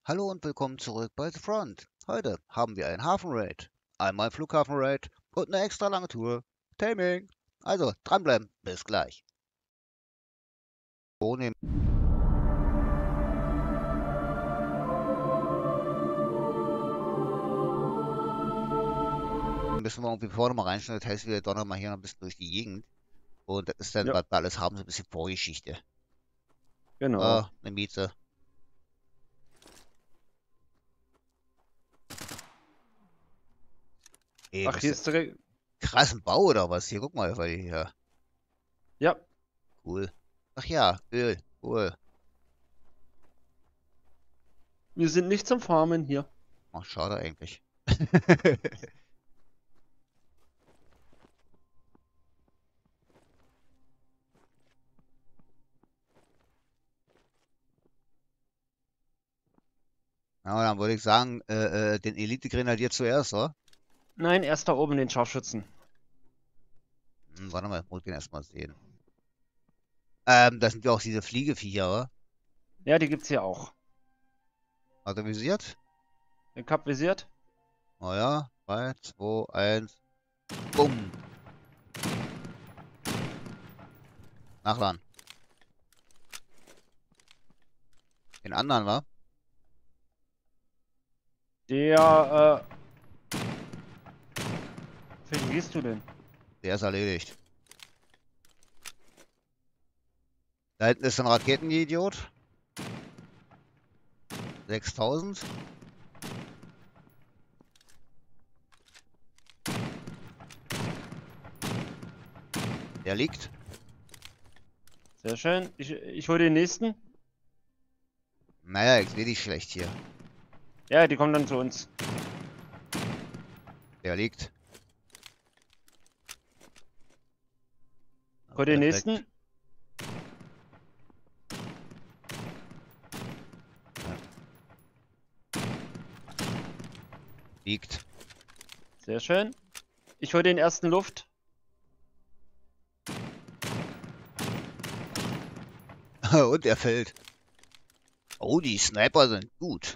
Hallo und willkommen zurück bei The Front. Heute haben wir einen Hafenraid, einmal einen Flughafenraid und eine extra lange Tour. Taming. Also dranbleiben, bis gleich. Ohne müssen wir irgendwie vorne mal reinstellen, das heißt, wir donnern mal hier noch ein bisschen durch die Gegend. Und das ist dann, Ja, was wir alles haben, so ein bisschen Vorgeschichte. genau. Eine Miete. Ey, Ach, das hier ist ist direkt. ein krassen Bau oder was? Hier, guck mal, weil hier. Ja, Cool. Ach ja, Öl. Cool. wir sind nicht zum Farmen hier. Ach, schade eigentlich. Ja, dann würde ich sagen, den Elite-Grenadier zuerst, oder? Nein, erst da oben den Scharfschützen. Warte mal, muss ich den erstmal sehen. Das sind ja auch diese Fliegeviecher, oder? Ja, die gibt's hier auch. Hat er visiert? Ich hab visiert. Oh ja, 3, 2, 1, bumm. Nachladen. Den anderen, wa? Der, welchen gehst du denn? Der ist erledigt. Da hinten ist ein Raketenidiot. 6000. Der liegt. Sehr schön. Ich hole den nächsten. Naja, ich sehe dich schlecht hier. Ja, die kommen dann zu uns. Der liegt. Ich hole den Perfekt. nächsten. Liegt. Sehr schön. Ich hole den ersten Luft. Und er fällt. Oh, die Sniper sind gut.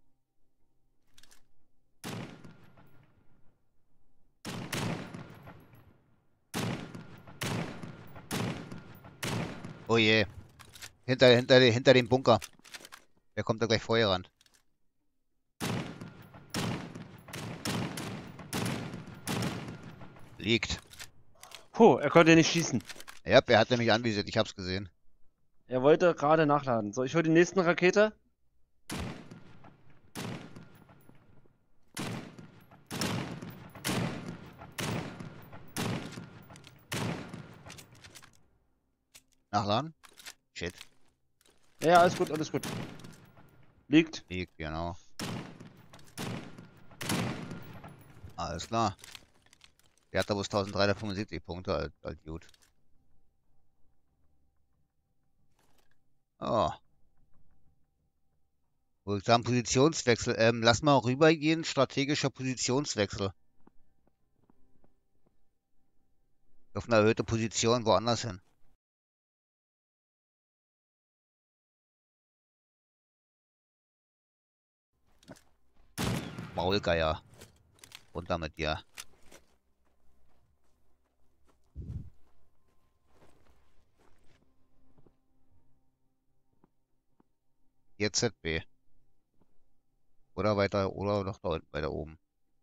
Oh je. Hinter dem Bunker. Der kommt da gleich vorher ran. Liegt. Puh, er konnte nicht schießen. Ja, er hatte mich anvisiert, ich hab's gesehen. Er wollte gerade nachladen. So, ich hole die nächsten Rakete. Nachladen? Shit. Ja, alles gut, alles gut. Liegt. Liegt, genau. Alles klar. Der hat da bloß 1375 Punkte, halt gut. Oh. Würde ich sagen, Positionswechsel. Lass mal rübergehen. Strategischer Positionswechsel. Auf eine erhöhte Position woanders hin. Maulgeier. Runter mit dir. Jetzt ZB. Oder weiter, oder noch da unten, weiter oben.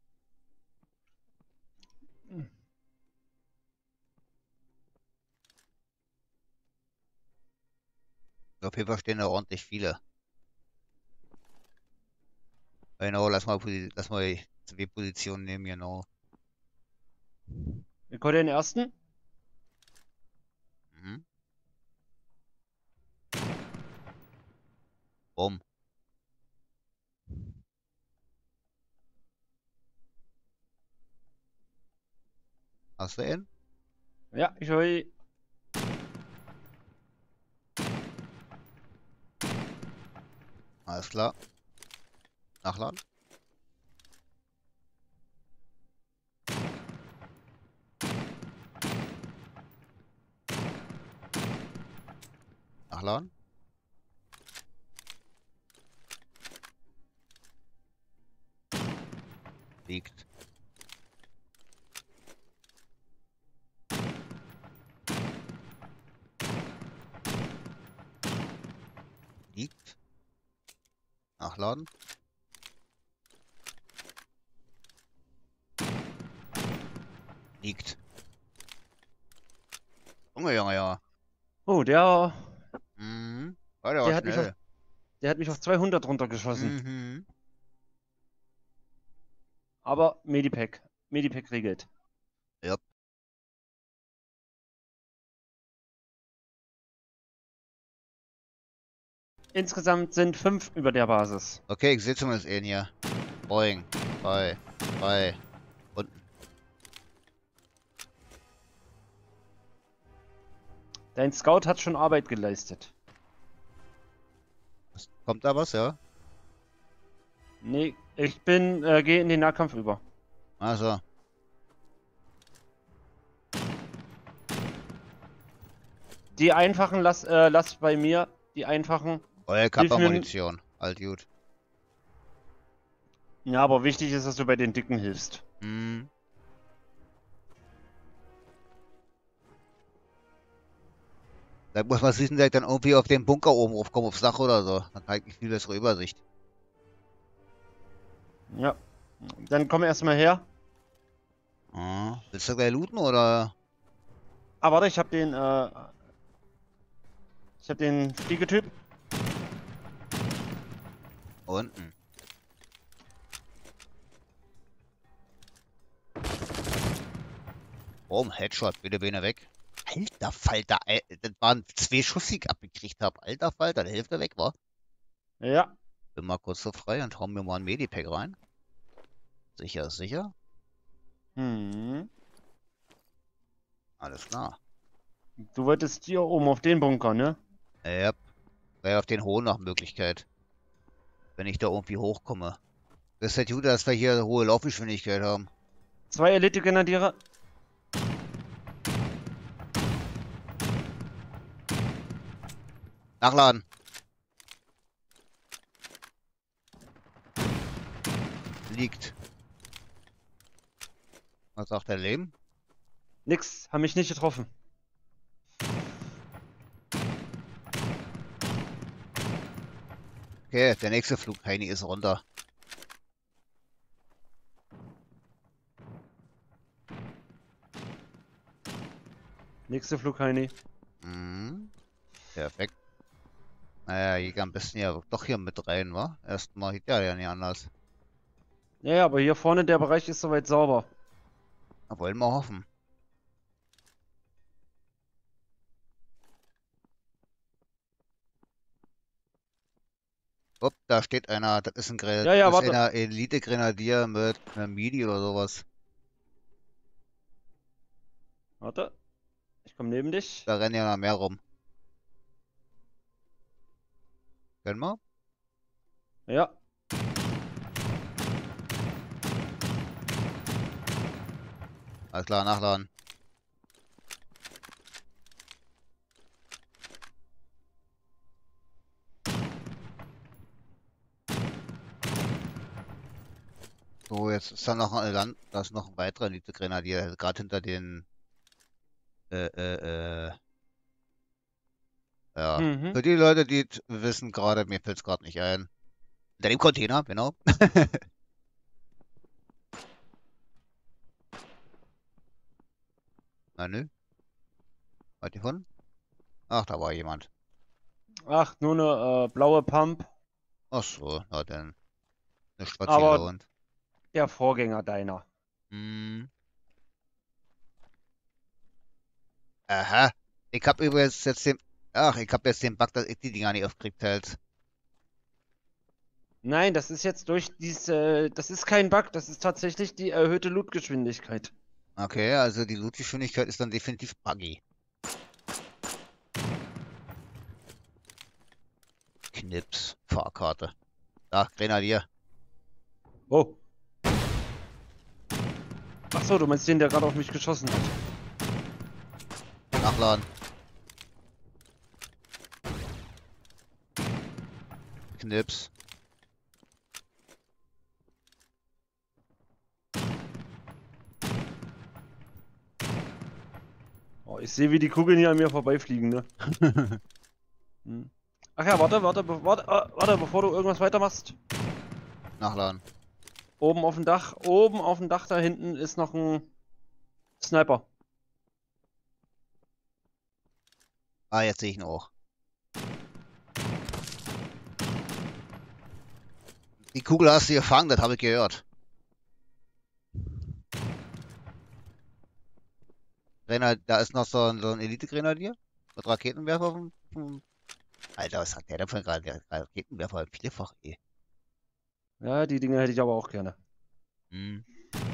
Auf jeden Fall stehen da ordentlich viele. Genau, lass mal die ZB-Position nehmen, genau. Ich hole den ersten. Mhm. Bumm. Hast du ihn? Ja, ich hole. Alles klar. Nachladen. Nachladen. Liegt. Liegt. Nachladen. Liegt. Junge, Junge, ja. Oh, der, Mhm. Ja, der war der hat mich auf, schnell. der hat mich auf 200 runtergeschossen. Mhm. Aber Medipack. Medipack regelt. Ja. Insgesamt sind 5 über der Basis. Okay, ich sehe zumindest ihn hier. Boing. 3. 3. Unten. Dein Scout hat schon Arbeit geleistet. Kommt da was, ja? Nee, ich gehe in den Nahkampf über. Also. Die einfachen lass bei mir. Die einfachen. Eure Hilf mir. Kappa-Munition. Alt gut. Ja, aber wichtig ist, dass du bei den Dicken hilfst. Hm. Da muss man wissen, dass ich dann irgendwie auf den Bunker oben raufkomme, aufs Dach oder so. Dann habe ich viel bessere Übersicht. Ja. Dann komm erstmal her. Willst du gleich looten oder? Ah, warte, ich hab den Fliegetyp. Unten. Headshot, bitte Beine weg. Alter Falter, das waren 2 Schuss, die ich abgekriegt habe. Alter Falter, der Hälfte weg war. Ja. Bin mal kurz so frei und hau mir mal ein Medipack rein. Sicher ist sicher. Hm. Alles klar. Du wolltest hier oben auf den Bunker, ne? Ja, wäre auf den hohen nach Möglichkeit. Wenn ich da irgendwie hochkomme. Das ist halt gut, dass wir hier eine hohe Laufgeschwindigkeit haben. 2 Elite-Grenadiere. Nachladen. Liegt. Was sagt der Leben? Nix, haben mich nicht getroffen. Okay, der nächste Flug, Heini, ist runter. Nächste Flug, Heini. Mhm. Perfekt. Naja, hier am besten ja doch hier mit rein, wa? Erstmal geht ja nicht anders. Ja, ja, aber hier vorne der Bereich ist soweit sauber. Da wollen wir hoffen. Upp, da steht einer, das ist ein Ja, ja, das ist warte. einer Elite-Grenadier mit einer Midi oder sowas. Warte. Ich komme neben dich. Da rennen ja noch mehr rum. Können wir? Ja. Alles klar, nachladen. So, jetzt ist da noch ein da ist noch ein weiterer Elite-Grenadier, gerade hinter den, äh, äh, äh, ja. Mhm. Für die Leute, die wissen gerade, mir fällt es gerade nicht ein. Hinter dem Container, genau. Na nö. Wart ihr von? Ach, da war jemand. Ach, nur eine blaue Pump. Ach so, na dann. Nicht was sich Aber lohnt. der Vorgänger deiner. Hm. Aha. Ich hab übrigens jetzt den. Ach, ich hab jetzt den Bug, dass ich die Dinger nicht aufkriegt halt. Nein, das ist jetzt durch diese. Das ist kein Bug, das ist tatsächlich die erhöhte Lootgeschwindigkeit. Okay, also die Lootgeschwindigkeit ist dann definitiv buggy. Knips. Fahrkarte. Da, Grenadier. Oh. Ach so, du meinst den, der gerade auf mich geschossen hat. Nachladen. Knips. ich sehe, wie die Kugeln hier an mir vorbeifliegen, ne? Hm. Ach ja, warte, bevor du irgendwas weitermachst. Nachladen. Oben auf dem Dach da hinten ist noch ein Sniper. Ah, jetzt sehe ich ihn auch. Die Kugel hast du gefangen, das habe ich gehört. Da ist noch so ein Elite-Grenadier mit Raketenwerfer. Alter, was hat der denn für ein Raketenwerfer? Vierfach, ey. Ja, die Dinge hätte ich aber auch gerne. Hm.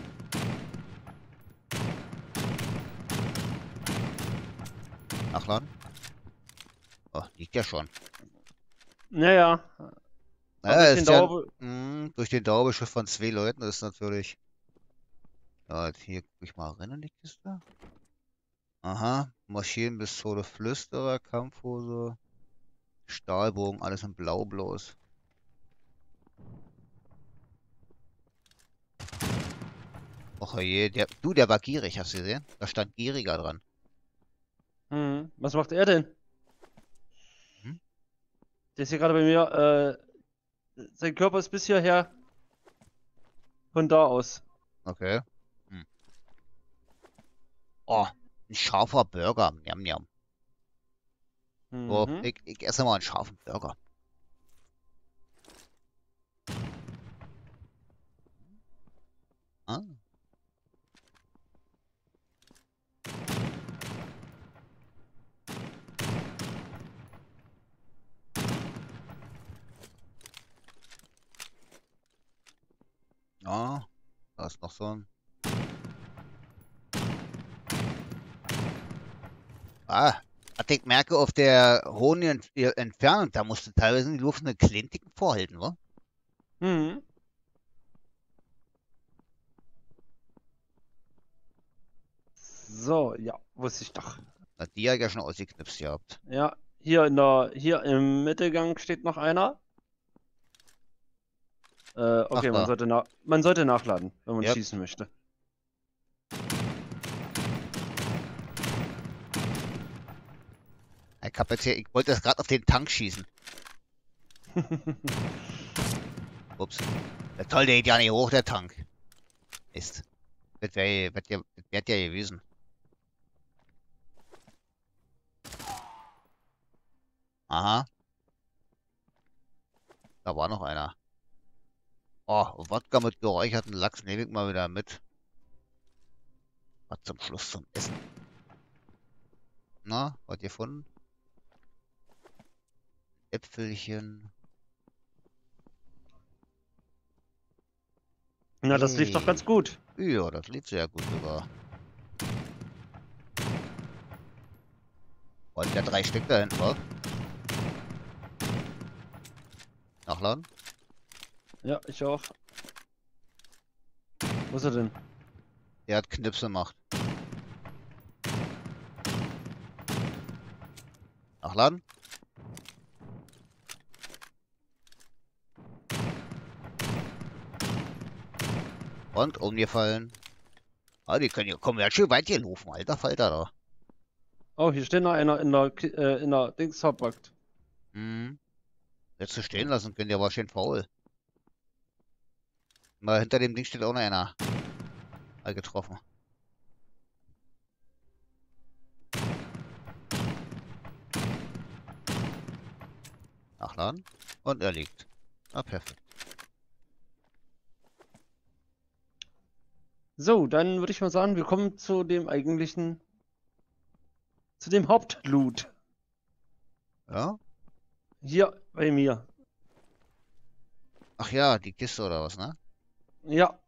Nachladen? Oh, liegt ja schon. Naja, aber Naja, durch den ist ja Dauer. durch den Dauerbeschuss von 2 Leuten ist natürlich. Ja, jetzt hier guck ich mal rein in die Kiste. Aha, Maschinenpistole, Flüsterer, Kampfhose, Stahlbogen, alles in Blau bloß. Och je, der war gierig, hast du gesehen? Da stand gieriger dran. Was macht er denn? Hm? Der ist hier gerade bei mir. Sein Körper ist bis hierher von da aus. Okay. Hm. Oh, ein scharfer Burger. Njam, njam. So, Mhm. ich esse mal einen scharfen Burger. Ah. Ja, da ist noch so ein. Ah, was ich merke, auf der hohen Entfernung, da musst du teilweise in die Luft eine Klintiken vorhalten, wa? Mhm. So, ja, wusste ich doch. Na, die hat ja schon ausgeknipst gehabt. Ja, hier im Mittelgang steht noch einer. Ach Okay, da. man sollte nachladen, wenn man Ja. schießen möchte. Ich wollte das gerade auf den Tank schießen. Ups. Ja, toll, der geht ja nicht hoch, der Tank. Ist. Das wär ja gewesen. Aha. Da war noch einer. Oh, Wodka mit geräucherten Lachs nehme ich mal wieder mit. Was zum Schluss zum Essen. Na, was gefunden? Äpfelchen. Na, das lief doch ganz Hey. gut. Ja, das lief sehr gut sogar. Und ja 3 Stück da hinten, wa? Nachladen? Ja, ich auch. Wo ist er denn? Der hat Knipse gemacht. Nachladen? Und umgefallen. Ah, die können ja, kommen ja schön weit hier laufen, alter Falter da. Oh, hier steht noch einer in der Dings verpackt. Hm. Hättest du stehen lassen können, der war schön faul. Mal hinter dem Ding steht auch noch einer. Mal getroffen. Nachladen. Und er liegt. Ah, perfekt. So, dann würde ich mal sagen, wir kommen zu dem Hauptloot. Ja? Hier bei mir. Ach ja, die Kiste oder was, ne? Ja,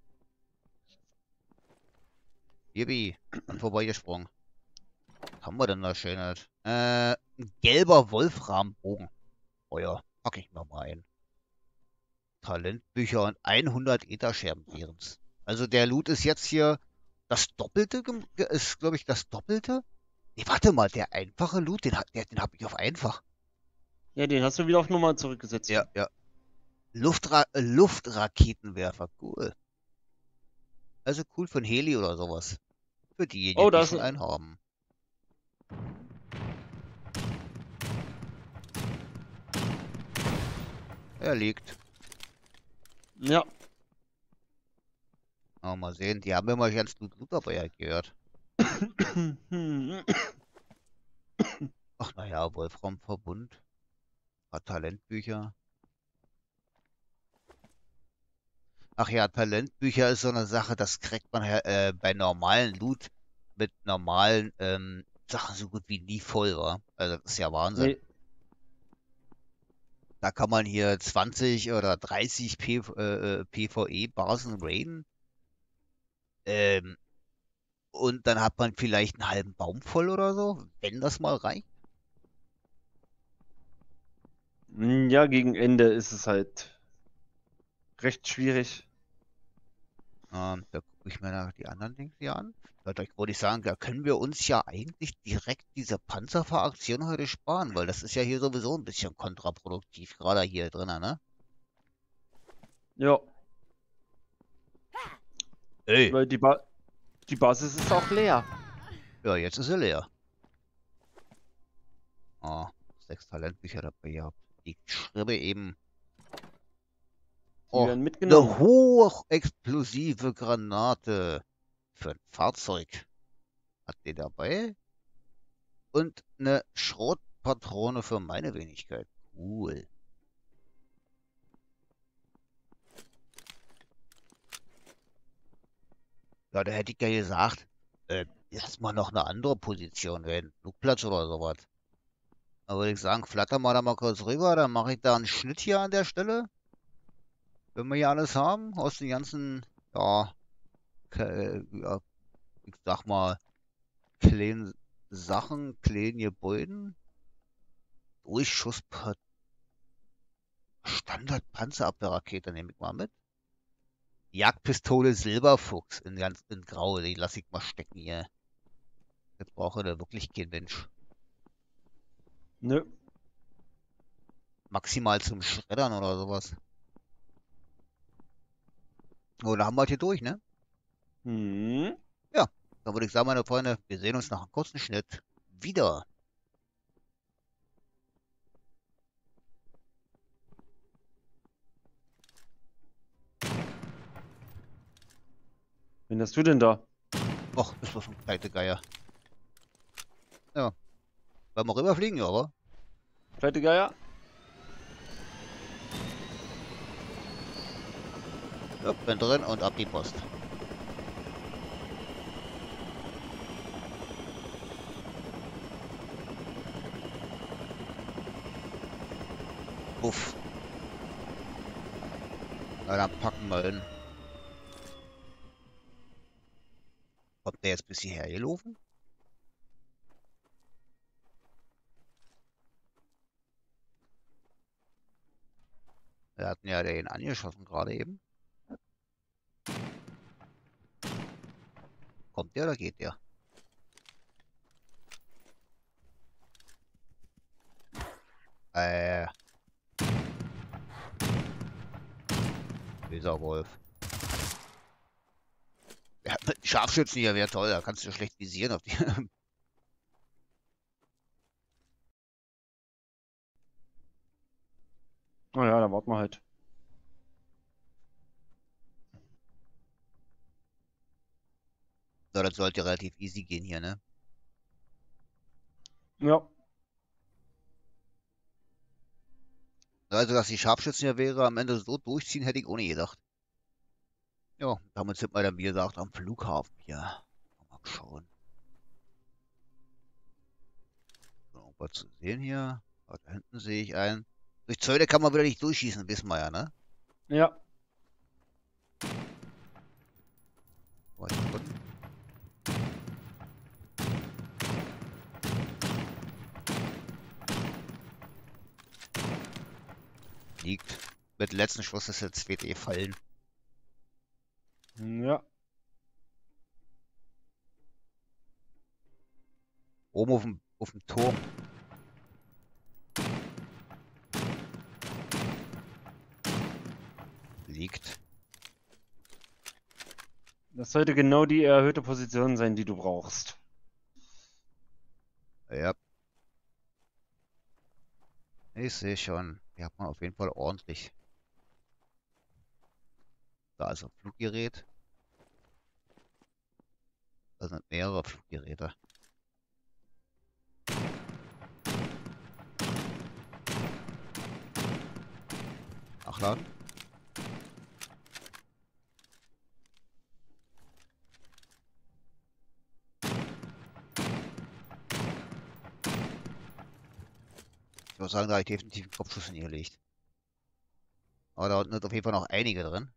Yippie. An vorbeigesprungen. Was haben wir denn da Schönes? Ein gelber Wolframbogen. Oh ja, pack ich mir mal ein. Talentbücher und 100 Ätherscherbenbeerens. Also der Loot ist jetzt hier das Doppelte, ist glaube ich das Doppelte. Nee, warte mal, der einfache Loot, den hab ich auf einfach. ja, den hast du wieder auf Nummer zurückgesetzt. Ja, ja. Luftraketenwerfer, cool. Also cool von Heli oder sowas. Für diejenigen, Oh, die schon einen haben. Er liegt. Ja. Aber mal sehen, die haben immer ganz gut dabei gehört. Ach naja, Wolfram Verbund. Paar Talentbücher. Ach ja, Talentbücher ist so eine Sache, das kriegt man bei normalen Loot mit normalen Sachen so gut wie nie voll, war. Also das ist ja Wahnsinn. Nee. Da kann man hier 20 oder 30 PvE-Basen raiden. Ähm, und dann hat man vielleicht einen halben Baum voll oder so, wenn das mal reicht. Ja, gegen Ende ist es halt recht schwierig. Da gucke ich mir nach die anderen Dinge hier an. Da wollte ich sagen, da können wir uns ja eigentlich direkt diese Panzerfahraktion heute sparen, weil das ist ja hier sowieso ein bisschen kontraproduktiv, gerade hier drinnen, ne? Ja, Ey, weil die Basis ist auch leer. ja, jetzt ist sie leer. Ah, 6 Talentbücher dabei gehabt. Die schreibe eben. Die Oh, werden eine mitgenommen. hochexplosive Granate für ein Fahrzeug. Hat die dabei? Und eine Schrotpatrone für meine Wenigkeit. Cool. Ja, da hätte ich ja gesagt, lass mal noch eine andere Position wählen. Flugplatz oder sowas. Da würde ich sagen, flatter mal da mal kurz rüber, dann mache ich da einen Schnitt hier an der Stelle. Wenn wir hier alles haben, aus den ganzen, ja, ja ich sag mal, kleinen Sachen, kleinen Gebäuden. Durchschusspanzerabwehrrakete Standard-Panzerabwehrrakete nehme ich mal mit. Jagdpistole Silberfuchs in Grau, die lasse ich mal stecken hier. Das braucht ja wirklich kein Mensch. Nö. Maximal zum Schreddern oder sowas. Oh, da haben wir halt hier durch, ne? Hm. Ja, dann würde ich sagen, meine Freunde, wir sehen uns nach einem kurzen Schnitt wieder. Wen hast du denn da? Och, ist das ein pleite Geier. Ja, wollen wir rüberfliegen, ja, aber? Pleitegeier? Ja, bin drin und ab die Post. Uff. Na, dann packen wir hin. Kommt der jetzt bis hierher gelaufen? Wir hatten ja den angeschossen gerade eben. Kommt der oder geht der? Äh, dieser Wolf. Ja, mit Scharfschützen hier wäre toll, da kannst du schlecht visieren auf die. Naja, dann warten wir halt. So, das sollte relativ easy gehen hier, ne? Ja. Also, dass die Scharfschützen hier wäre, am Ende so durchziehen, hätte ich ohne gedacht. Ja, damit sind wir dann, wie gesagt, am Flughafen hier. Mal schauen. So, was zu sehen hier. Da hinten sehe ich einen. Durch Zölle kann man wieder nicht durchschießen, wissen wir ja, ne? Ja. Warte, unten. Liegt. Mit dem letzten Schuss ist jetzt WD fallen. Ja. Oben auf dem Turm. Liegt. Das sollte genau die erhöhte Position sein, die du brauchst. Ja, ich sehe schon. Hier hat man auf jeden Fall ordentlich. Da ist ein Fluggerät. Da sind mehrere Fluggeräte. Nachladen. Ich würde sagen, da habe ich definitiv einen Kopfschuss hingelegt. Aber da unten sind auf jeden Fall noch einige drin.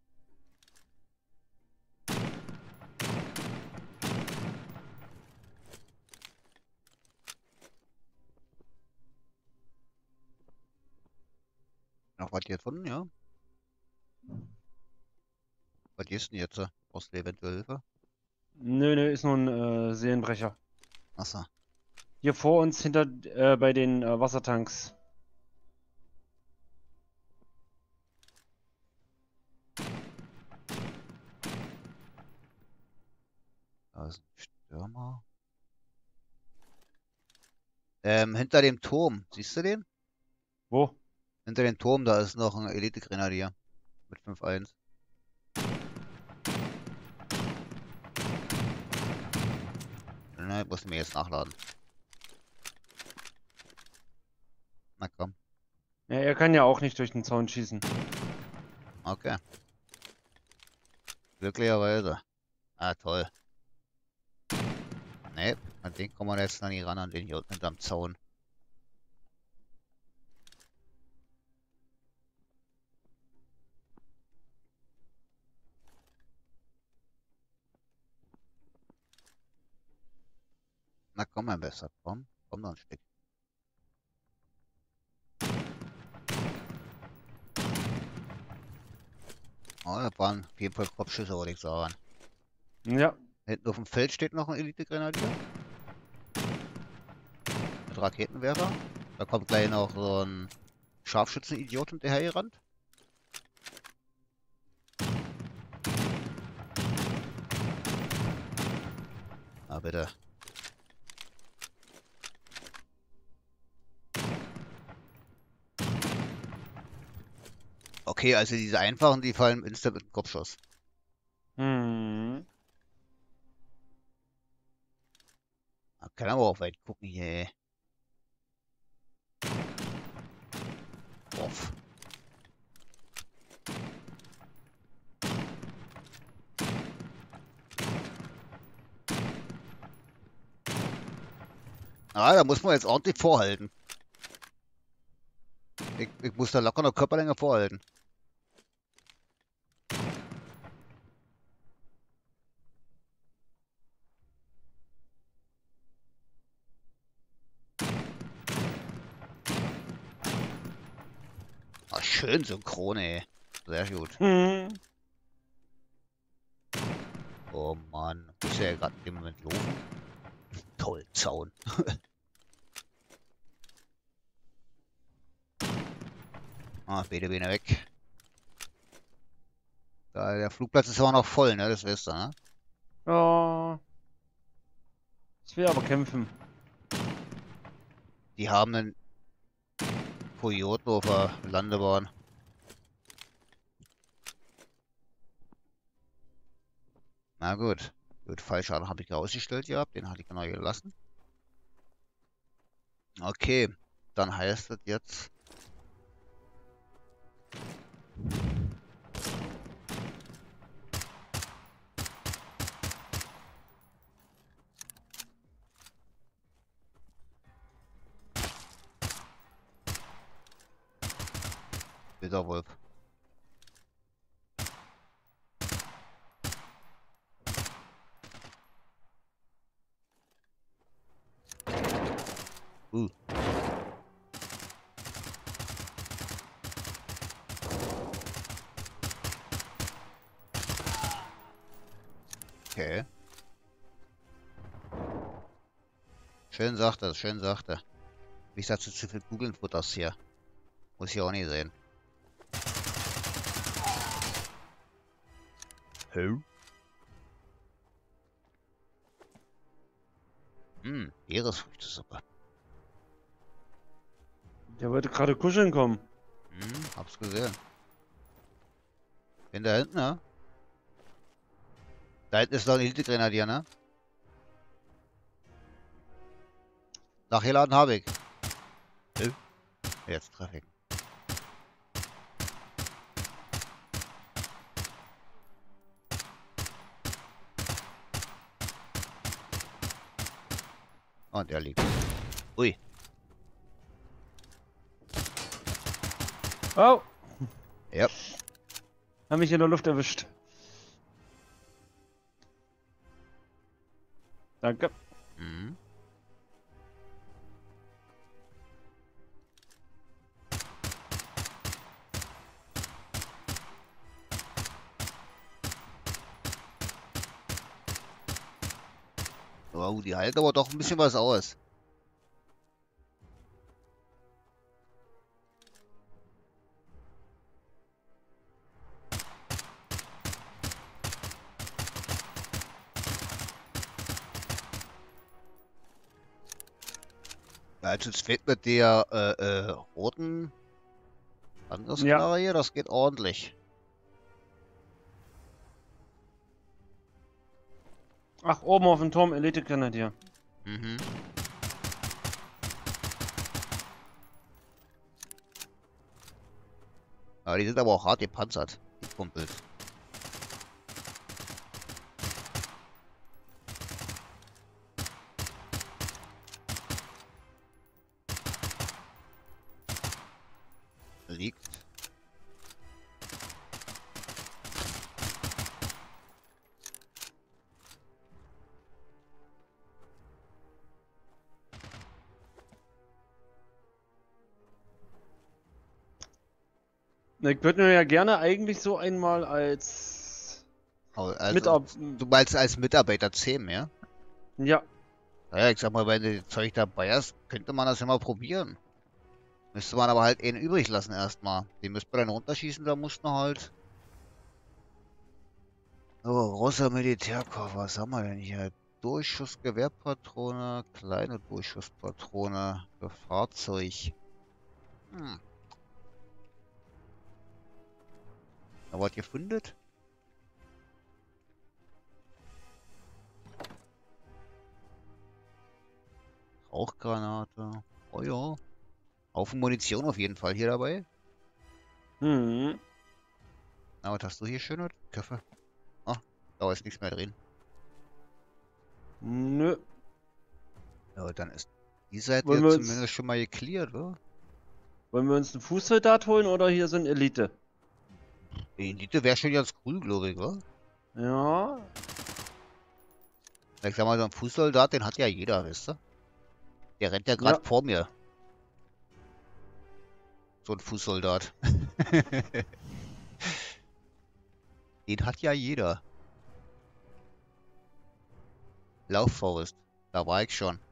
Noch was hier drin, ja. Was ist denn jetzt? Brauchst du eventuell Hilfe? Nö, nö, ist nur ein Seelenbrecher. Achso. Hier vor uns hinter bei den Wassertanks. Da ist ein Stürmer. Hinter dem Turm. Siehst du den? Wo? Hinter dem Turm, da ist noch ein Elite-Grenadier. Mit 5-1. Nein, musst du mir jetzt nachladen. Na komm. Ja, er kann ja auch nicht durch den Zaun schießen. Okay. Glücklicherweise. Ah, toll. Ne, an den kommen wir jetzt noch nicht ran, an den hier unten hinterm Zaun. Na komm, mein Besser. Komm, komm noch ein Stück. Oh, da waren auf jeden Fall Kopfschüsse, würde ich sagen. Ja. Hinten auf dem Feld steht noch ein Elite-Grenadier. Mit Raketenwerfer. Da kommt gleich noch so ein Scharfschützen-Idiot hinterhergerannt. Na bitte. Okay, also diese einfachen, die fallen instant mit dem Kopfschuss. Hm. Da kann aber auch weit gucken hier, ey. Off. Ah, da muss man jetzt ordentlich vorhalten. Ich muss da locker eine Körperlänge vorhalten. Ah, schön synchron, ey. Sehr gut. Hm. Oh Mann. Muss ja gerade in dem Moment laufen. Toll, Zaun. Ah, beide Beine weg. Da, der Flugplatz ist aber noch voll, ne? Das weißt du, ne? Ja. Ich will aber kämpfen. Die haben einen Kojoten auf der Landebahn. Na gut. Gut, Fallschaden habe ich ausgestellt gehabt. Den hatte ich genau gelassen. Okay. Dann heißt das jetzt. Bitterwolf. Uh. Okay. Schön sagt er, schön sagt er. Wie gesagt, zu viel googeln futterst hier. Muss ich auch nicht sehen. Hä? Meeresfrüchtesuppe. Der wollte gerade kuscheln kommen. Hab's gesehen. Bin da hinten, ne? Da hinten ist noch ein Elite-Grenadier, ne? Nachgeladen habe ich. Jetzt treffe ich. Und er liegt. Ui. Oh! Ja. Haben mich in der Luft erwischt. Danke. Mhm. Oh, die halten aber doch ein bisschen was aus. Ja, also es fehlt mit der roten Ja. Angriffsknarre hier, das geht ordentlich. Ach, oben auf dem Turm Elite-Grenadier. Mhm. Ja, die sind aber auch hart gepanzert, die Kumpels. Liegt. Ich würde mir ja gerne eigentlich so einmal als Also, du meinst als Mitarbeiter 10, ja? Ja, Naja, ich sag mal, wenn du das Zeug dabei hast, könnte man das ja mal probieren. Müsste man aber halt einen übrig lassen erstmal. Den müsste man dann runterschießen, da muss man halt. So, großer Militärkoffer, was haben wir denn hier? Durchschussgewehrpatrone, kleine Durchschusspatrone für Fahrzeug. Hm. Aber was gefunden? Rauchgranate. Oh ja. Haufen Munition auf jeden Fall hier dabei. hm. Na, was hast du hier schönes? Köffe. Ah, da ist nichts mehr drin. Nö. Ja, dann ist die Seite Wollen ja wir uns, zumindest schon mal geklärt, oder? wollen wir uns einen Fußsoldat holen oder hier so ein Elite? Die Elite wäre schon ganz cool, glaube ich, oder? Ja. Ich sag mal, so ein Fußsoldat, den hat ja jeder, weißt du? Der rennt ja gerade Ja. vor mir. So ein Fußsoldat. Den hat ja jeder. Lauffaust. Da war ich schon.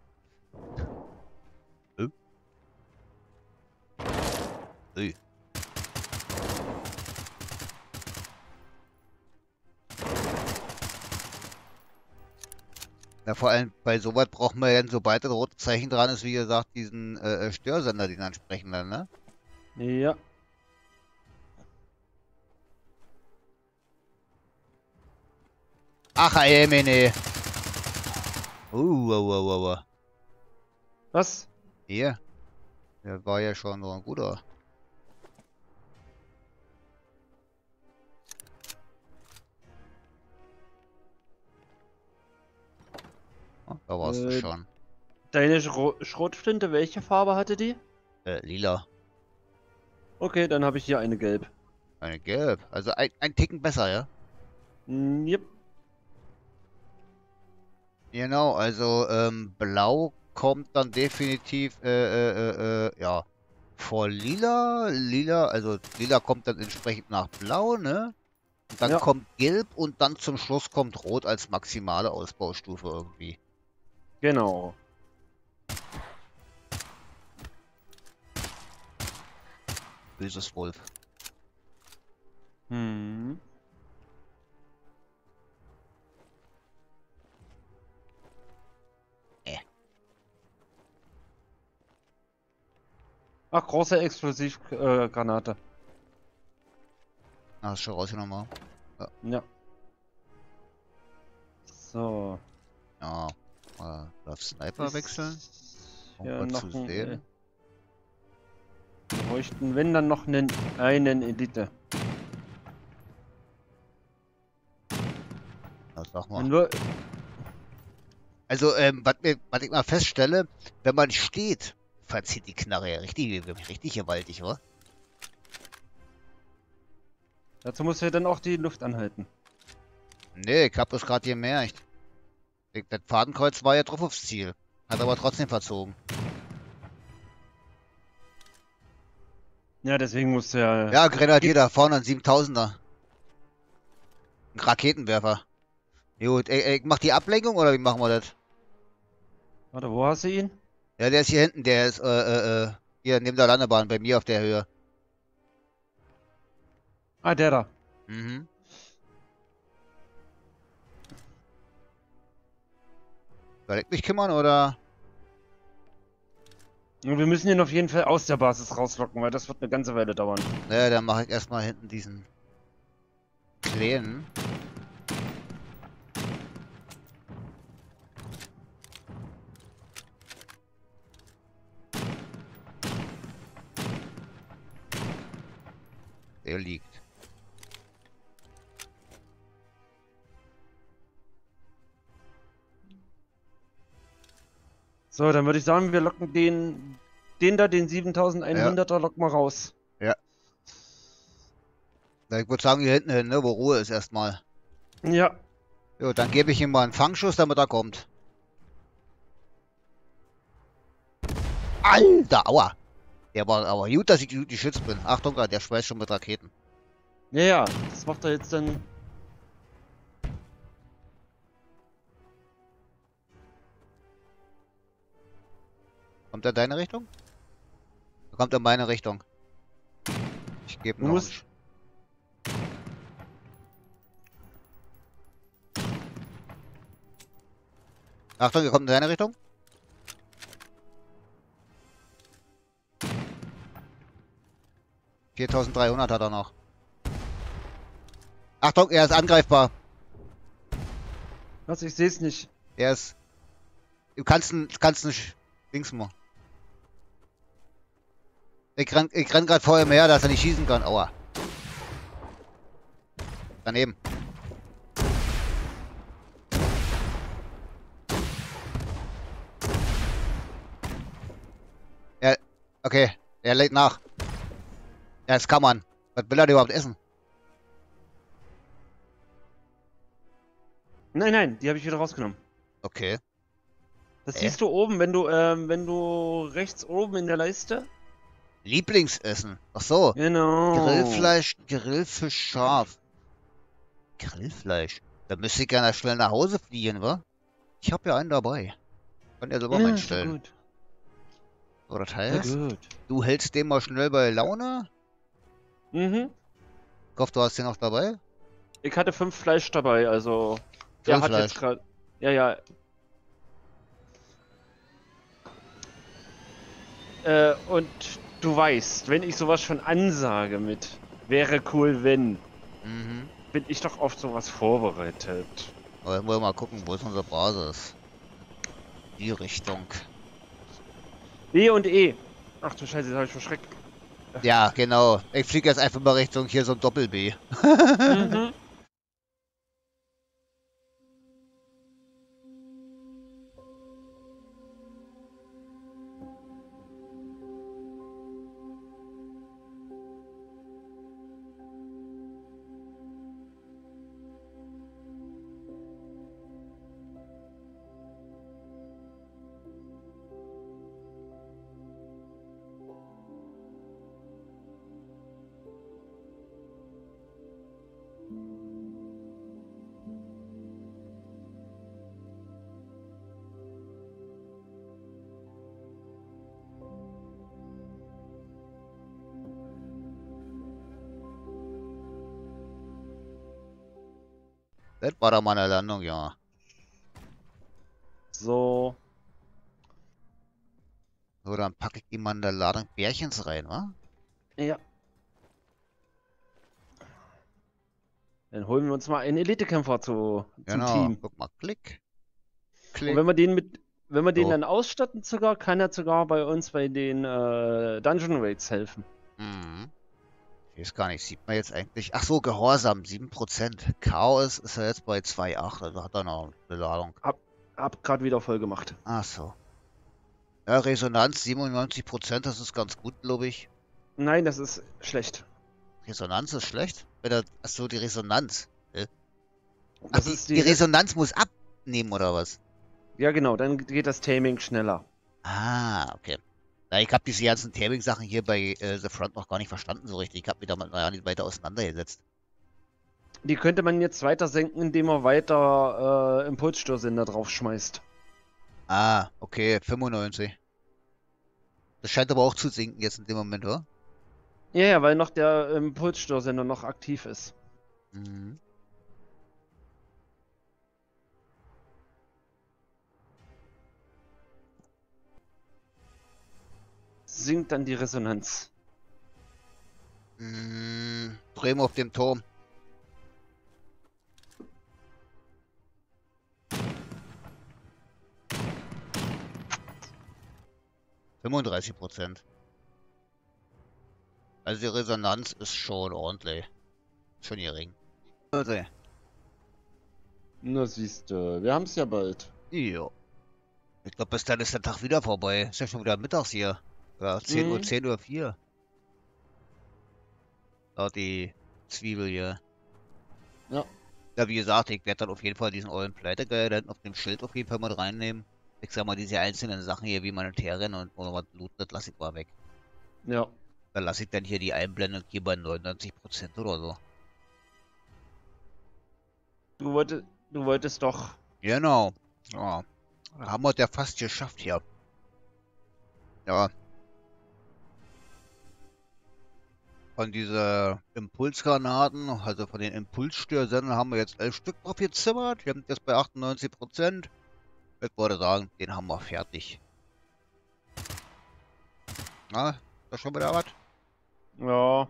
Ui. Ui. Na, vor allem bei sowas braucht man ja, sobald ein rotes Zeichen dran ist, wie gesagt, diesen Störsender, den ansprechenden, ne? Ja. Ach, Jemine. Oh. Was? Hier. Der war ja schon so ein guter. Ah, da warst du Äh, schon. deine Schrotflinte, welche Farbe hatte die? Lila. Okay, dann habe ich hier eine gelb. Eine gelb. Also ein Ticken besser, ja? Yep. Genau, also blau kommt dann definitiv, ja, vor lila. Lila, also lila kommt dann entsprechend nach blau, ne? Und dann Ja. kommt gelb und dann zum Schluss kommt rot als maximale Ausbaustufe irgendwie. Genau. Böses Wolf. Hm. Äh. Ach, große Explosivgranate. Granate. Ah, ist schon rausgenommen. Ja. So. Ja. Darf Sniper wechseln? Hier Irgendwas noch zu ein. sehen? Wir bräuchten, wenn dann noch einen Elite. Ja, sag mal. Wenn wir, Also, was ich mal feststelle, wenn man steht, verzieht die Knarre ja richtig gewaltig, oder? dazu muss ja dann auch die Luft anhalten. Nee, ich hab das gerade gemerkt. Das Fadenkreuz war ja drauf aufs Ziel. Hat aber trotzdem verzogen. Ja, deswegen muss ja. Ja, Grenadier da vorne, ein 7000er. Ein Raketenwerfer. Gut, ich mach die Ablenkung oder wie machen wir das? Warte, wo hast du ihn? Ja, der ist hier hinten, der ist, hier neben der Landebahn, bei mir auf der Höhe. Ah, der da. Mhm. Soll ich mich kümmern oder? Und wir müssen ihn auf jeden Fall aus der Basis rauslocken, weil das wird eine ganze Weile dauern. Naja, dann mache ich erstmal hinten diesen kleinen. Der liegt. So, dann würde ich sagen, wir locken den da, den Ja, 7100er, locken wir raus. ja. Na, ich würde sagen, hier hinten hin, ne, wo Ruhe ist erstmal. Ja. Jo, dann gebe ich ihm mal einen Fangschuss, damit er kommt. Alter, aua. Der war aber gut, dass ich gut geschützt bin. Achtung, der schweißt schon mit Raketen. Ja, ja, das macht er jetzt dann. Kommt er in deine Richtung? Er kommt in meine Richtung. Ich gebe Du noch einen. musst. Achtung, er kommt in deine Richtung. (4300) hat er noch. Achtung, er ist angreifbar. Was, ich sehe es nicht. Er ist. Du kannst nicht. Links mal. Ich renn gerade vor ihm her, dass er nicht schießen kann. Aua. Daneben. Er. Okay. Er lädt nach. Ja, das kann man. Was will er denn überhaupt essen? Nein, nein, die habe ich wieder rausgenommen. Okay. Das siehst du oben, wenn du rechts oben in der Leiste. Lieblingsessen. Ach so. Genau. Grillfleisch, Grillfisch scharf. Grillfleisch. Da müsste ich gerne schnell nach Hause fliegen, wa? Ich habe ja einen dabei. Kann er selber mal Ja, sehr einstellen. gut. So, das Sehr heißt, gut. du hältst den mal schnell bei Laune. Mhm. Ich hoffe, du hast den noch dabei. Ich hatte 5 Fleisch dabei, also. Er hat jetzt Grillfleisch. gerade. Ja, ja. Und du weißt, wenn ich sowas schon ansage mit wäre cool, wenn, Mhm. bin ich doch auf sowas vorbereitet. Aber jetzt wollen wir mal gucken, wo ist unsere Basis? Die Richtung. B und E. Ach du Scheiße, das habe ich verschreckt. Ja, genau. Ich fliege jetzt einfach mal Richtung hier so ein Doppel-B. Mhm. Das war doch mal eine Landung, ja. So. So, dann packe ich die mal in der Ladung Bärchens rein, wa? Ja. Dann holen wir uns mal einen Elitekämpfer zum Genau. Team. Guck mal, klick, Und klick. wenn wir den So. dann ausstatten sogar, kann er sogar bei uns bei den Dungeon Raids helfen. Mhm. Ich weiß gar nicht, sieht man jetzt eigentlich. Ach so, Gehorsam, 7%. Chaos ist er jetzt bei 2,8, also hat er noch eine Ladung. Hab gerade wieder voll gemacht. Ach so. Ja, Resonanz 97%, das ist ganz gut, glaube ich. Nein, das ist schlecht. Resonanz ist schlecht? Ach so, die Resonanz. Ach, Das ist die die Resonanz muss abnehmen, oder was? Ja genau, dann geht das Taming schneller. Ah, okay. Na, ich habe diese ganzen Taming-Sachen hier bei The Front noch gar nicht verstanden so richtig. Ich habe mich damit noch nicht weiter auseinandergesetzt. Die könnte man jetzt weiter senken, indem man weiter Impulsstörsender draufschmeißt. Ah, okay, 95. Das scheint aber auch zu sinken jetzt in dem Moment, oder? Ja, ja, weil noch der Impulsstörsender noch aktiv ist. Mhm. Sinkt dann die Resonanz. Drehen wir auf dem Turm. %. Also die Resonanz ist schon ordentlich. Schon gering. Also, Na siehst du, wir haben es ja bald. jo. Ich glaube, bis dann ist der Tag wieder vorbei. Ist ja schon wieder mittags hier. Ja, 10 Uhr, Mhm. 10:04 Uhr. Da die Zwiebel hier. Ja. Ja, wie gesagt, ich werde dann auf jeden Fall diesen ollen Pleitegeier da hinten auf dem Schild auf jeden Fall mit reinnehmen. Ich sag mal, diese einzelnen Sachen hier wie Monetären und oder was looten, das lasse ich mal weg. Ja. Dann lasse ich dann hier die Einblendung hier bei 99% oder so. Du wolltest doch. Genau. Ja. Da haben wir es ja fast geschafft hier. Ja. Von dieser Impulsgranaten, also von den Impulsstörsendern haben wir jetzt 11 Stück drauf gezimmert. Wir sind jetzt bei 98%. Ich würde sagen, den haben wir fertig. Na, ist das schon wieder was? Ja.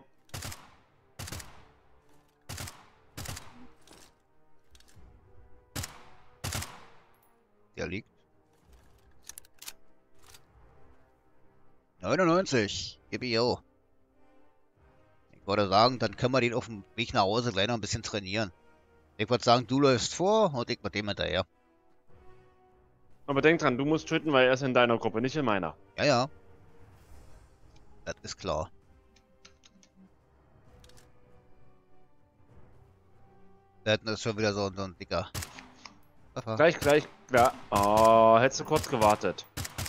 Der liegt. 99. GBO. Ich würde sagen, dann können wir den auf dem Weg nach Hause gleich noch ein bisschen trainieren. Ich würde sagen, du läufst vor und ich mit dem hinterher. Aber denk dran, du musst töten, weil er ist in deiner Gruppe, nicht in meiner. Ja, ja. Das ist klar. Da hinten ist schon wieder so ein dicker. Pfeffer. Gleich. Ja. Oh, hättest du kurz gewartet.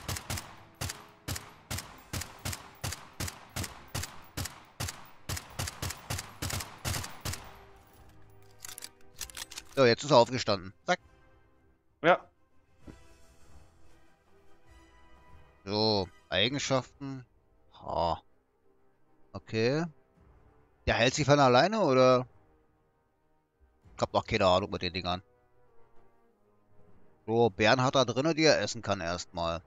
So, jetzt ist er aufgestanden. Zack. Ja. So, Eigenschaften. Ha. Okay. Der hält sich von alleine oder? Ich hab noch keine Ahnung mit den Dingern. So, Beeren hat er drinne, die er essen kann erstmal.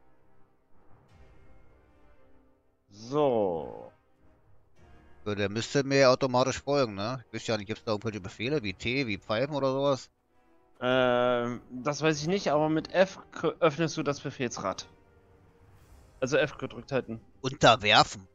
So. So, der müsste mir automatisch folgen, ne? Ich weiß ja nicht, gibt's da irgendwelche Befehle wie T, wie Pfeifen oder sowas? Das weiß ich nicht, aber mit F öffnest du das Befehlsrad. Also F gedrückt halten. Unterwerfen.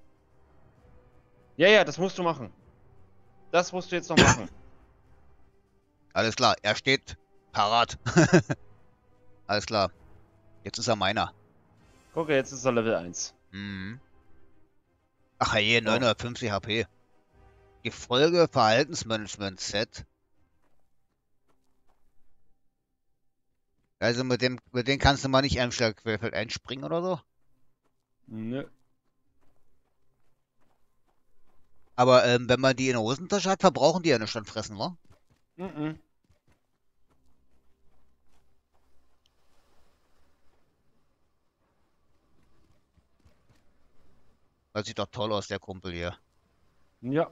Ja, ja, das musst du machen. Das musst du jetzt noch machen. Alles klar, er steht parat. Alles klar. Jetzt ist er meiner. Gucke, jetzt ist er Level 1. Mhm. Ach je, Oh. 950 HP. Gefolge Verhaltensmanagement Set. Also mit dem kannst du mal nicht im Schlagquerfeld einspringen oder so. Nö. Aber wenn man die in der Hosentasche hat, verbrauchen die ja nichts an Fressen, wa? Mhm. Das sieht doch toll aus, der Kumpel hier. Ja.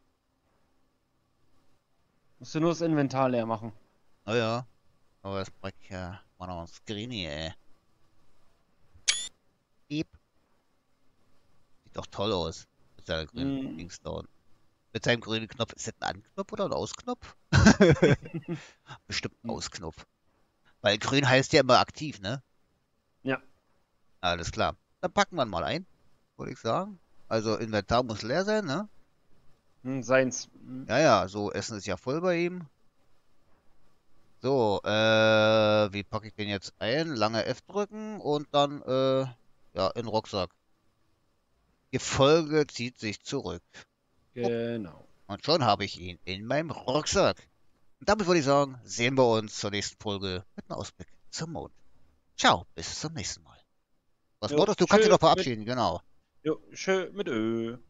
Musst du nur das Inventar leer machen. Naja. Aber das bringt ja mal noch ein Screenie, ey. Sieht doch toll aus. Mit seiner grünen Hm. Dings da unten. Mit seinem grünen Knopf. Ist das ein Anknopf oder ein Ausknopf? Bestimmt ein Ausknopf. Weil grün heißt ja immer aktiv, ne? Ja. Alles klar. Dann packen wir ihn mal ein, würde ich sagen. Also Inventar muss leer sein, ne? Seins. Hm. Ja, ja, so Essen ist ja voll bei ihm. So, wie packe ich den jetzt ein? Lange F drücken und dann, ja, in den Rucksack. Gefolge zieht sich zurück. Upp, Genau. und schon habe ich ihn in meinem Rucksack. Und damit würde ich sagen, sehen wir uns zur nächsten Folge mit einem Ausblick zum Mond. Ciao, bis zum nächsten Mal. Was Jo, wolltest du? Kannst dich schön noch mit, verabschieden, genau. jo, schön mit Ö.